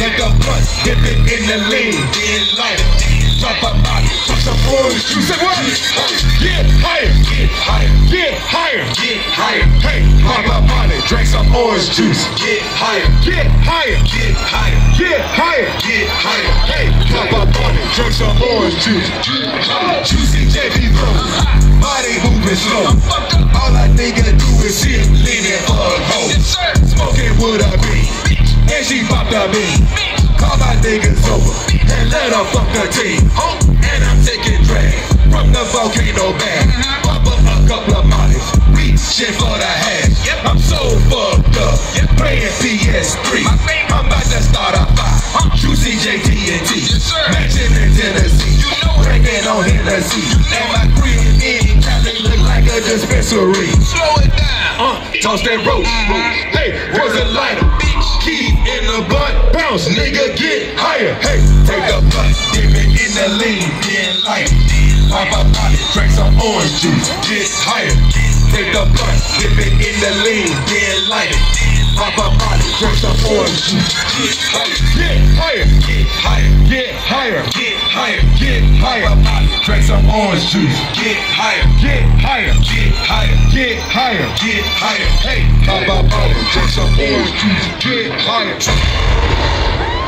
Take a blunt, dip it in the lean, then light it. Drop a body, put some orange juice. Say what? Get higher, get higher, get higher, get higher. Hey, pop a body, drink some orange juice. Get higher, get higher, get higher, get higher, get higher. Hey, pop a body, drink some orange juice. Juicy JB bro, body moving slow. All I nigga do is sit, leaning for a hoe. Smoking with a beat, and she popped a beat. Call my niggas over and let her fuck the team. And I'm taking drag from the volcano bag. Pop up a couple of mollies, reaching for the hash. I'm so fucked up, playing PS3. I'm about to start a fire. Juicy JT&T, matching in Tennessee. Drinking on Hennessy, and my green in Cali look like a dispensary. Slow it down, toast that roast. Hey, where's the lighter? Key in the blunt, bounce, nigga, get higher. Hey, take the blunt, dip it in the lean, then light it. Pop a body, drink some orange juice, get higher. Take the blunt, dip it in the lean, then light it. Pop a body, drink some orange juice, get higher. Get higher, get higher, get higher, get higher, get higher. Pop a body, drink some orange juice, get higher, get higher, get higher, get higher, get higher. Hey, pop a body, drink some orange juice, get higher.